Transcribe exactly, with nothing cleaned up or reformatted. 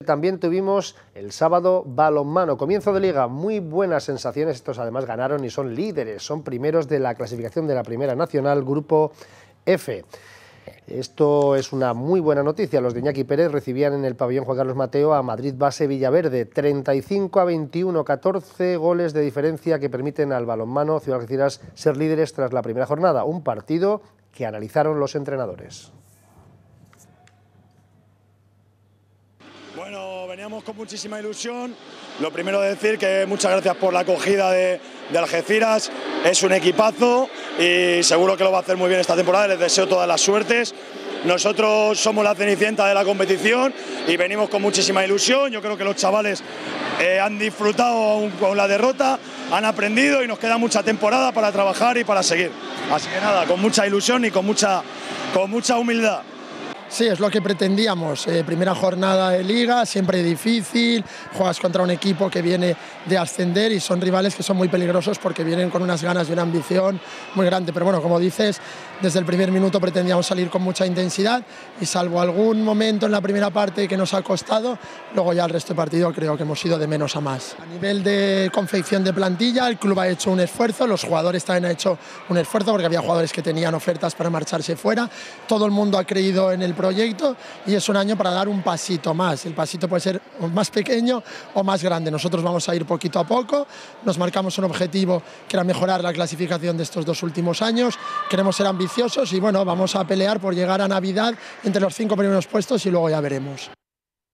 También tuvimos el sábado balonmano, comienzo de liga, muy buenas sensaciones, estos además ganaron y son líderes, son primeros de la clasificación de la Primera Nacional, Grupo F. Esto es una muy buena noticia, los de Iñaki Pérez recibían en el pabellón Juan Carlos Mateo a Madrid Base Villaverde, treinta y cinco a veintiuno, catorce goles de diferencia que permiten al balonmano Ciudad de Algeciras ser líderes tras la primera jornada, un partido que analizaron los entrenadores. Bueno, veníamos con muchísima ilusión. Lo primero decir que muchas gracias por la acogida de, de Algeciras. Es un equipazo y seguro que lo va a hacer muy bien esta temporada. Les deseo todas las suertes. Nosotros somos la cenicienta de la competición y venimos con muchísima ilusión. Yo creo que los chavales eh, han disfrutado con la derrota, han aprendido y nos queda mucha temporada para trabajar y para seguir. Así que nada, con mucha ilusión y con mucha, con mucha humildad. Sí, es lo que pretendíamos. Eh, primera jornada de liga, siempre difícil, juegas contra un equipo que viene de ascender y son rivales que son muy peligrosos porque vienen con unas ganas y una ambición muy grande. Pero bueno, como dices, desde el primer minuto pretendíamos salir con mucha intensidad y salvo algún momento en la primera parte que nos ha costado, luego ya el resto del partido creo que hemos ido de menos a más. A nivel de confección de plantilla, el club ha hecho un esfuerzo, los jugadores también han hecho un esfuerzo porque había jugadores que tenían ofertas para marcharse fuera, todo el mundo ha creído en el proyecto y es un año para dar un pasito más. El pasito puede ser más pequeño o más grande. Nosotros vamos a ir poquito a poco, nos marcamos un objetivo que era mejorar la clasificación de estos dos últimos años, queremos ser ambiciosos y bueno, vamos a pelear por llegar a Navidad entre los cinco primeros puestos y luego ya veremos.